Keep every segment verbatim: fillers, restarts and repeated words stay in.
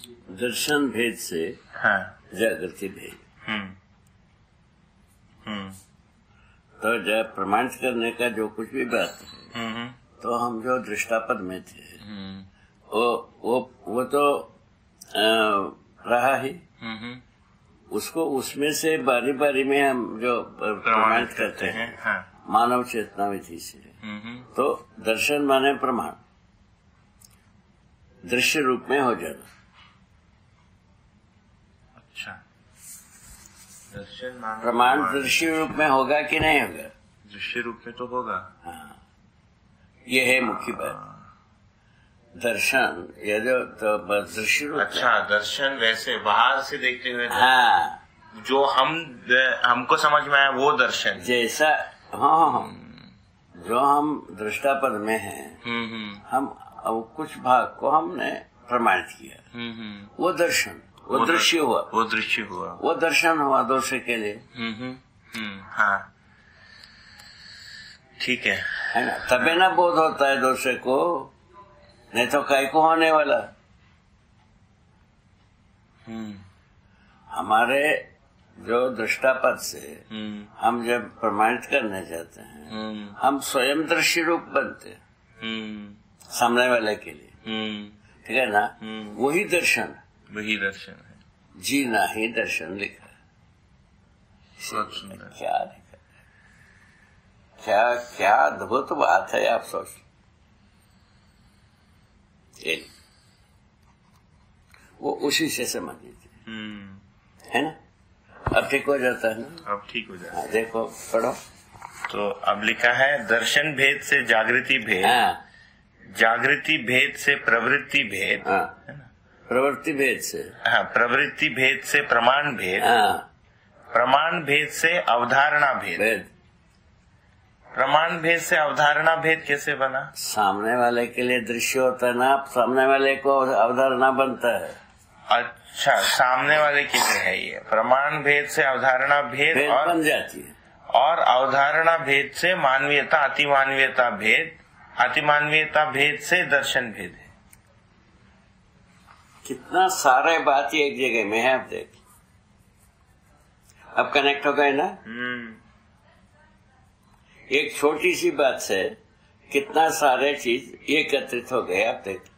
दर्शन भेद से हाँ जागृति भेद। हम्म हम्म तो जब प्रमाणित करने का जो कुछ भी बात है, हम्म तो हम जो दृष्टापद में थे हम्म वो वो वो तो आ, रहा ही, हम्म उसको उसमें से बारी बारी में हम जो प्रमाणित करते हैं हाँ मानव चेतना विधि से। हम्म तो दर्शन माने प्रमाण, दृश्य रूप में हो जाना। अच्छा, दर्शन माने प्रमाण दृश्य रूप में होगा कि नहीं होगा? दृश्य रूप में तो होगा। हाँ, ये है मुख्य बात। दर्शन ये जो तो दृश्य रूप। अच्छा, दर्शन वैसे बाहर से देखते हुए हाँ, जो हम हमको समझ में आया वो दर्शन जैसा। हाँ हाँ, जो हम दृष्टापद में हैं, हम अब कुछ भाग को हमने प्रमाणित किया, वो दर्शन, वो दृश्य हुआ, वो दृश्य हुआ, वो दर्शन हुआ दूसरे के लिए। हम्म हाँ ठीक है, है ना? तभी ना बोध होता है दूसरे को, नहीं तो काय को होने वाला। हमारे जो दृष्टापद से हम जब प्रमाणित करने जाते हैं, हम स्वयं दृश्य रूप बनते हैं सामने वाले के लिए, ठीक है ना? वही दर्शन, वही दर्शन है। जीना ही दर्शन लिखा है। क्या लिखा है? क्या क्या अद्भुत बात है, आप सोच। वो उसी से समझ लीजिए, है ना? अब ठीक हो जाता है ना? अब ठीक हो जाता है। देखो पढ़ो तो अब लिखा है, दर्शन भेद से जागृति भेद, हाँ, जागृति भेद से प्रवृत्ति भेद, हाँ, है ना? प्रवृत्ति भेद से, हाँ, प्रवृत्ति भेद से प्रमाण भेद, हाँ, प्रमाण भेद से अवधारणा भेद। भेद। प्रमाण भेद से अवधारणा भेद कैसे बना? सामने वाले के लिए दृश्य होता है ना, सामने वाले को अवधारणा बनता है। अच्छा, सामने वाले के लिए है ये। प्रमाण भेद से अवधारणा भेद, भेद और बन जाती है। और अवधारणा भेद से मानवीयता अतिमानवीयता भेद, अतिमानवीयता भेद से दर्शन भेद है। कितना सारे बात ही एक जगह में है। आप देख, अब कनेक्ट हो गए ना? हम्म एक छोटी सी बात से कितना सारे चीज एकत्रित हो गए। आप देख,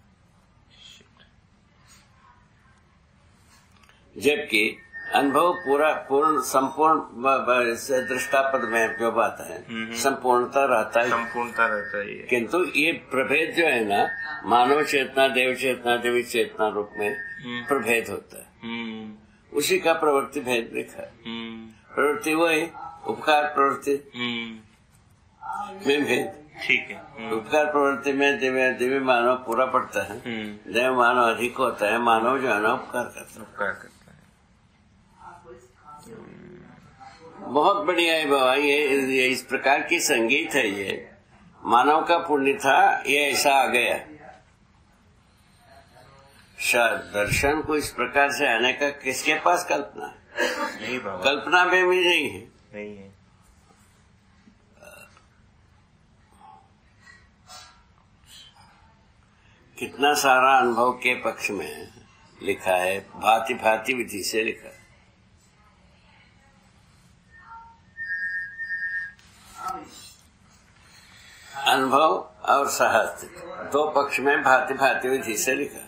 जबकि अनुभव पूरा पूर्ण संपूर्ण से दृष्टापद में जो बात है, संपूर्णता रहता है, संपूर्णता रहता है। किंतु ये प्रभेद जो है ना, मानव चेतना, देव चेतना, देवी चेतना रूप में प्रभेद होता है। उसी का प्रवृत्ति भेद लिखा है। प्रवृत्ति वही, उपकार प्रवृत्ति में भेद। ठीक है। उपकार प्रवृत्ति में दिव्य दिव्य मानव पूरा पड़ता है, देव मानव अधिक होता है, मानव जो है ना उपकार करता है। उपकार करता है। बहुत बढ़िया है बाबा, ये, ये इस प्रकार की संगीत है। ये मानव का पुण्य था, ये ऐसा आ गया। शायद दर्शन को इस प्रकार से आने का किसके पास कल्पना है? नहीं बाबा, कल्पना में भी नहीं है। नहीं है। कितना सारा अनुभव के पक्ष में लिखा है, भांति भांति विधि से लिखा है। अनुभव और सहस्त्र दो पक्ष में भांति भांति विधि से लिखा।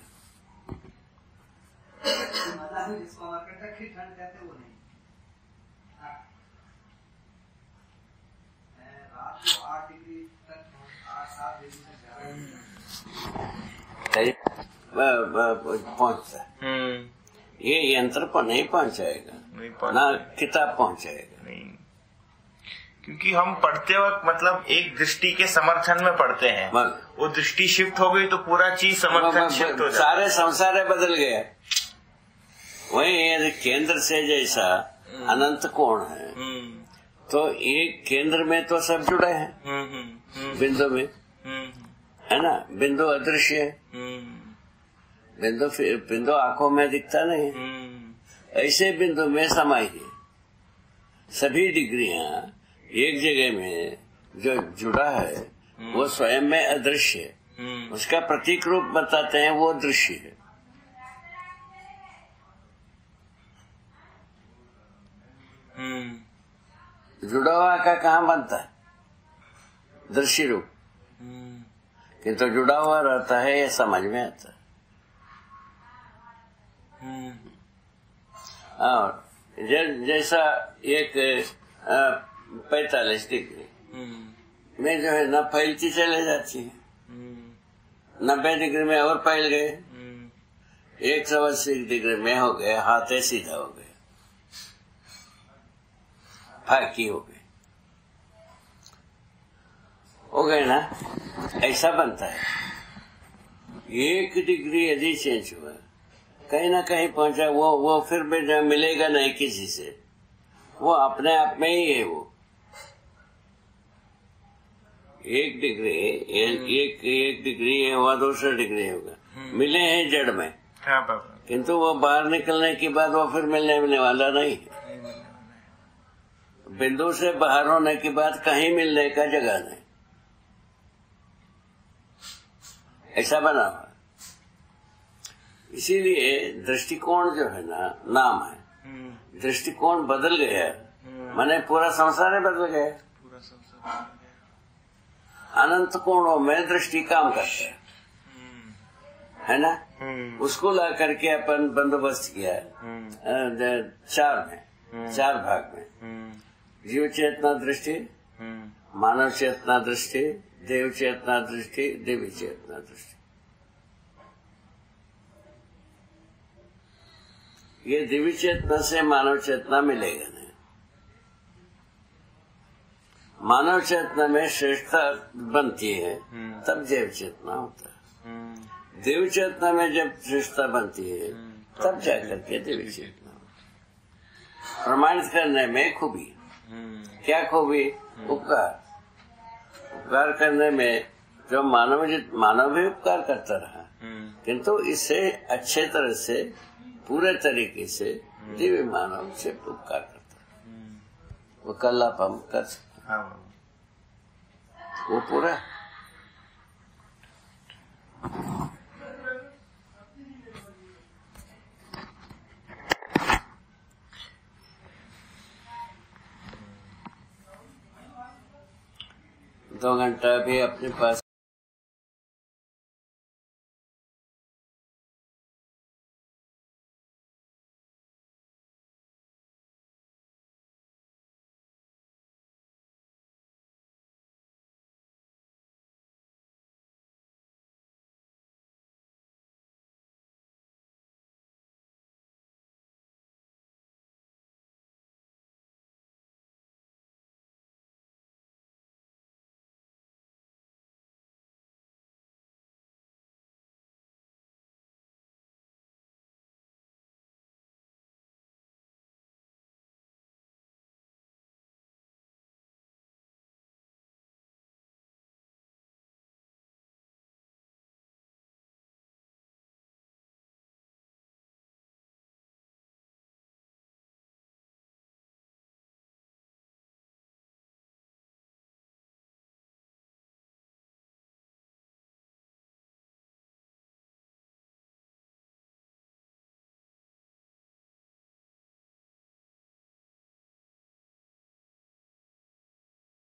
पहुंचता है, ये यंत्र पर नहीं पहुंचाएगा, ना किताब पहुंचाएगा। नहीं, क्योंकि हम पढ़ते वक्त मतलब एक दृष्टि के समर्थन में पढ़ते हैं, वो दृष्टि शिफ्ट हो गई तो पूरा चीज समर्थन शिफ्ट हो जाता है। सारे संसार बदल गया। वही केंद्र से जैसा अनंत कोण है, तो एक केंद्र में तो सब जुड़े हैं, बिंदु में, है ना? बिंदु अदृश्य है, बिंदु बिंदु आंखों में दिखता नहीं, ऐसे बिंदु में समाई है। सभी डिग्रियां एक जगह में जो जुड़ा है, वो स्वयं में अदृश्य है, उसका प्रतीक रूप बताते हैं, वो दृश्य है। जुड़ा हुआ का कहाँ बनता है? दृश्य रूप। किंतु तो जुड़ा हुआ रहता है, ये समझ में आता है। और जैसा एक पैतालीस डिग्री में जो है न फैलती चले जाती है, नब्बे डिग्री में और फैल गए, एक सौ अस्सी डिग्री में हो गए, हाथे सीधा हो गए, फाकी हो गए हो गए ना, ऐसा बनता है। एक डिग्री यदि चेंज हुआ, कहीं ना कहीं पहुंचा, वो वो फिर भी मिलेगा नहीं किसी से, वो अपने आप में ही है। वो एक डिग्री एक एक, एक डिग्री है, वह दूसरा डिग्री होगा, मिले हैं जड़ में, किंतु वो बाहर निकलने के बाद वो फिर मिलने मिलने वाला नहीं है। बिंदु से बाहर होने के बाद कहीं मिलने का जगह नहीं, ऐसा बना हुआ। इसीलिए दृष्टिकोण जो है ना, नाम है। दृष्टिकोण बदल गया, माने पूरा संसार ही बदल गया। अनंत कोणों में दृष्टि काम करता है, है ना। उसको ला करके अपन बंदोबस्त किया है चार में, चार भाग में। जीव चेतना दृष्टि, मानव चेतना दृष्टि, देव चेतना दृष्टि, देवी चेतना दृष्टि। ये देवी चेतना से मानव चेतना मिलेगा नहीं। मानव चेतना में श्रेष्ठता बनती है तब देव चेतना होता है। देव चेतना में जब श्रेष्ठता बनती है तब जाकर के देवी चेतना होती है। प्रमाणित करने में खूबी, क्या खूबी? उपकार। उपकार करने में जो मानव मानव भी उपकार करता रहा, किंतु इससे अच्छे तरह से पूरे तरीके से दिव्य मानव से उपकार करता, वो कल्लापम कर सकता, वो पूरा। दो घंटा भी अपने पास